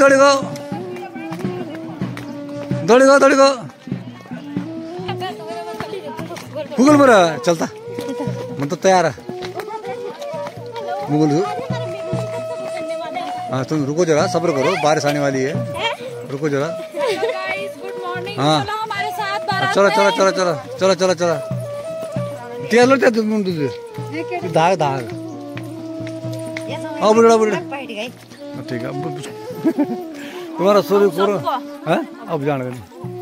दौड़ेगो दौड़ेगो दौड़ेगो Google पर चलता मैं तो तैयार है गूगल। हाँ तुम रुको जरा, सब्र करो, बारिश आने वाली है, रुको जरा। हाँ चलो चलो चलो चलो चलो चलो चलो तेल लो तुम दाग दाग अब बुढ़ा बुढ़ा ठीक है तुम्हारा शुरू करो है अब जान गए।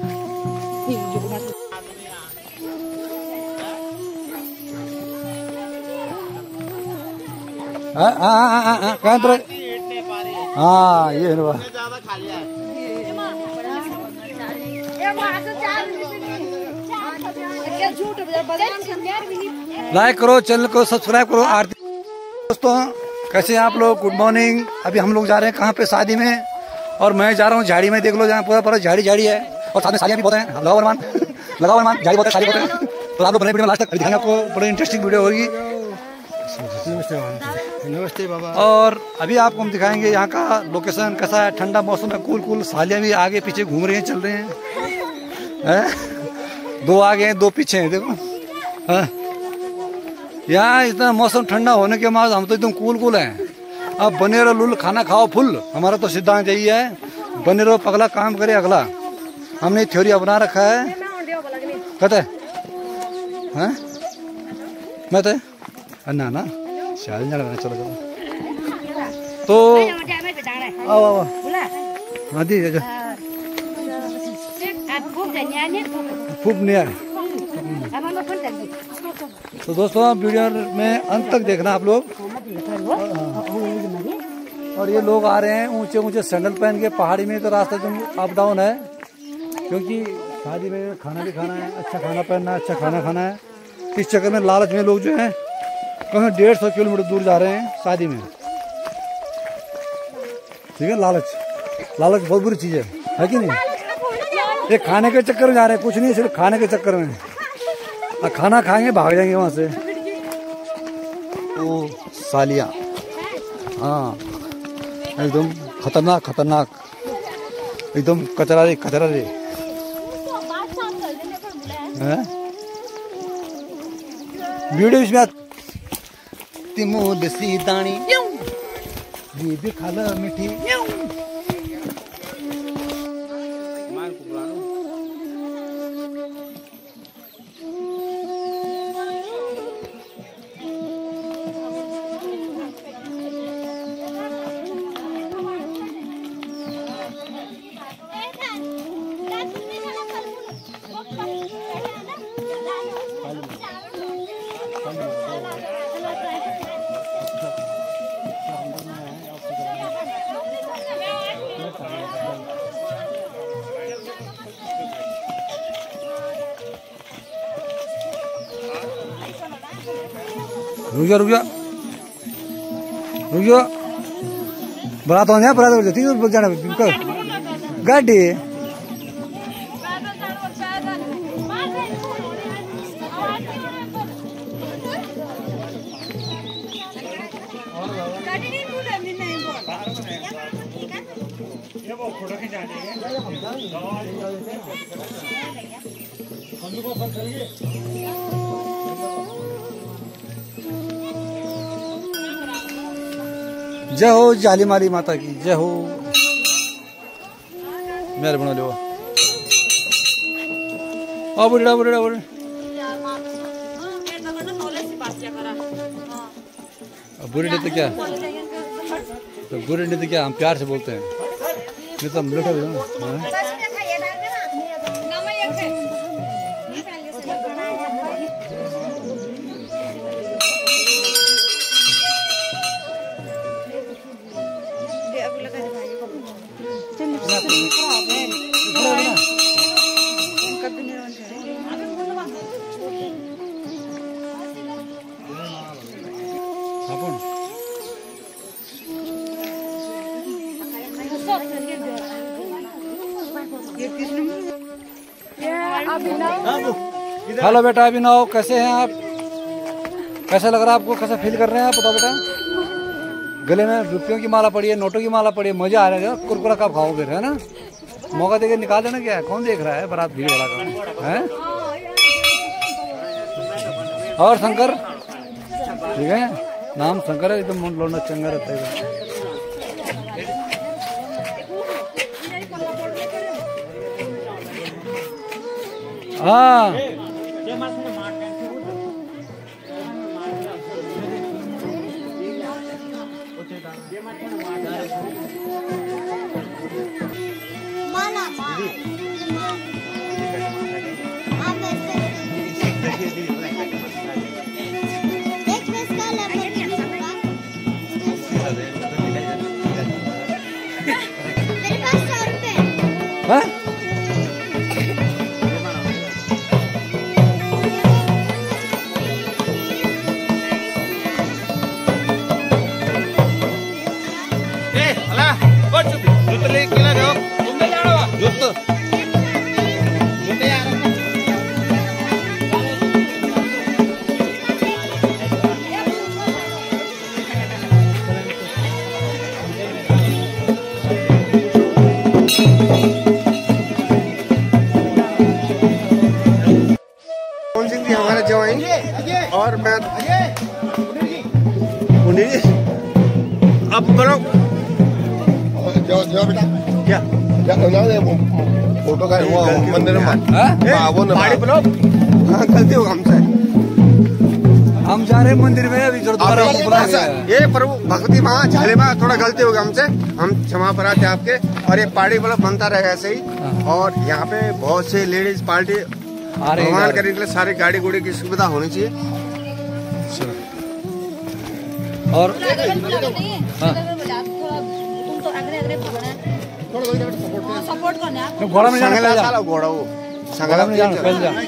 कहाँ तरह हाँ ये लाइक करो, चैनल को सब्सक्राइब करो। आरती दोस्तों कैसे हैं आप लोग? Good morning. अभी हम लोग जा रहे हैं कहाँ पे? शादी में। और मैं जा रहा हूँ झाड़ी में, देख लो जहाँ पूरा पूरा झाड़ी झाड़ी है और साथ में सालियाँ भी बहुत हैं। लगाओ अरमान लगाओ अरमान, झाड़ी बहुत है, साली बहुत है। तो आप लोग बने वीडियो में लास्ट तक दिखाएंगे आपको, बड़ी इंटरेस्टिंग वीडियो होगी। नमस्ते बाबा। और अभी आपको हम दिखाएंगे यहाँ का लोकेशन कैसा है। ठंडा मौसम है, कूल कूल सालियाँ भी आगे पीछे घूम रही हैं, चल रहे हैं। दो आगे हैं दो पीछे हैं, देखो। यहाँ इतना मौसम ठंडा होने के बाद हम तो एकदम कूल कूल हैं। अब बने रहो लुल, खाना खाओ फुल, हमारा तो सिद्धांत यही है। बने रहो पगला, काम करे अगला। हमने थ्योरी अपना रखा है। कहते हैं मैं तो अन्ना ना शादी जाना, चलो चलो तो आओ आओ हाँ दी खूब नहीं आए। तो दोस्तों वीडियो में अंत तक देखना आप लोग। और ये लोग आ रहे हैं ऊंचे ऊंचे सैंडल पहन के, पहाड़ी में तो रास्ता एकदम अप डाउन है, क्योंकि शादी में खाना भी खाना है, अच्छा खाना पहनना है, अच्छा खाना खाना है। इस चक्कर में लालच में लोग जो हैं कहीं 150 किलोमीटर दूर जा रहे हैं शादी में। ठीक है, लालच लालच बहुत बुरी चीज है कि नहीं? ये खाने के चक्कर में जा रहे हैं, कुछ नहीं, सिर्फ खाने के चक्कर में। खाना खाएंगे भाग जाएंगे वहां से। ओ सालियाँ, हाँ एकदम खतरनाक खतरनाक, एकदम कचरा रे कचरा रे। वीडियो इसमें तिमोद सी दानी ये भी खाला मीठी। रुक जा रुक जा रुक जा, बरात हो बरात हो जाती है जाना गाड़ी। जय हो जाली माली माता की जय हो। मेरे बना लो बुढ़ा बुढ़ा बुढ़ा बुरे नहीं तो क्या, तो बुरे नहीं तो क्या, हम प्यार से बोलते हैं, नहीं तो हम लुटा। हेलो बेटा अभिनव, कैसे हैं आप? कैसा लग रहा है आपको? कैसा फील कर रहे हैं आप? बताओ बेटा। गले में रुपयों की माला पड़ी है, नोटों की माला पड़ी है, मजा आ रहा है। कुरकुरा कब खाओ फिर, है ना? मौका देके निकाल देना। क्या है, कौन देख रहा है बारात भीड़ वाला का है? और शंकर ठीक है, नाम शंकर है, एकदम मुंड लोना चंगा रहता है। हाँ हाँ? हमारे जवाई और मैं अब करो क्या फोटो का मंदिर में वो गलती होगा हमसे। हम जा रहे हैं मंदिर में अभी ये प्रभु भक्ति माँ झाले माँ थोड़ा गलती होगा हमसे, हम क्षमा प्रार्थी आपके। और ये पार्टी मतलब बनता रहेगा ऐसे ही। और यहाँ पे बहुत से लेडीज पार्टी भगवान करने के लिए सारी गाड़ी गुड़ी की सुविधा होनी चाहिए। और सपोर्ट करना घोड़ा में जाना, घोड़ा वो संगला में जाना पहले जा।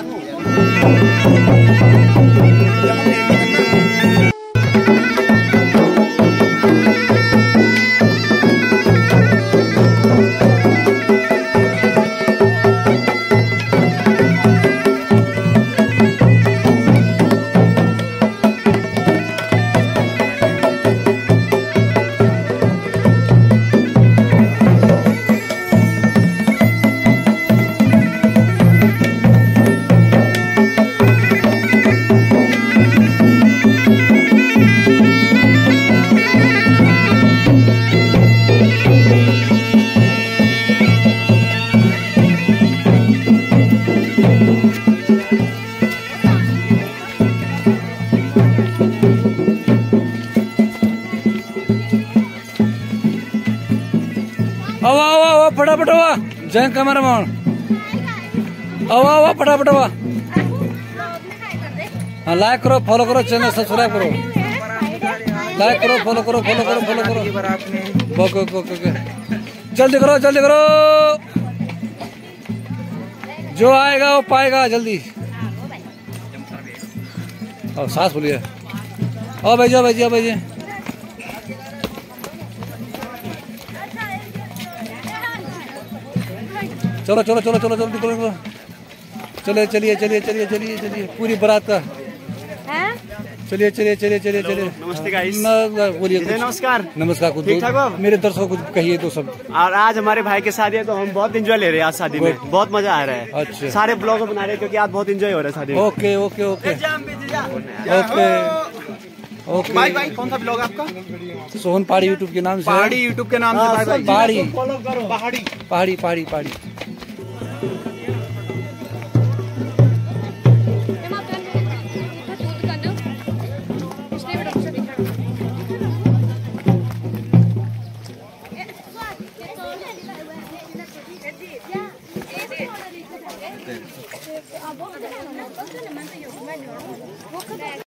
फटाफट हुआ जय कैमरामैन, आवा फटाफट हुआ। हाँ लाइक करो, फॉलो करो, चैनल सब्सक्राइब करो, लाइक करो, फॉलो करो, फॉलो करो, फॉलो करो। ओके ओके ओके, जल्दी करो, जल्दी करो, जो आएगा वो पाएगा जल्दी। और सांस बोलिए, आओ भाई, जाओ भाई, जाओ भाई। चलो चलो चलो चलो जल्दी करो, चलिए चलिए चलिए चलिए चलिए चलिए पूरी बारात का चलिए चलिए चलिए चलिए चलिए। नमस्ते गाइस, बोलिए। नमस्कार। नमस्कार, कुछ ठीक ठाक हो? मेरे दर्शकों को कुछ कहिए तो सब। और आज हमारे भाई की शादी है तो हम बहुत एंजॉय ले रहे हैं आज शादी में, बहुत मजा आ रहा है। अच्छा, सारे ब्लॉग बना रहे हैं क्योंकि आज बहुत एंजॉय हो रहा है शादी में। Okay okay okay okay okay. भाई भाई कौन सा ब्लॉग आपका? सोहन पहाड़ी यूट्यूब के नाम से। पहाड़ी यूट्यूब के नाम से। पहाड़ी फॉलो करो। पहाड़ी पहाड़ी पहाड़ी पहाड़ी।